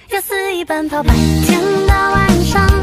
要肆意奔跑，白天到晚上。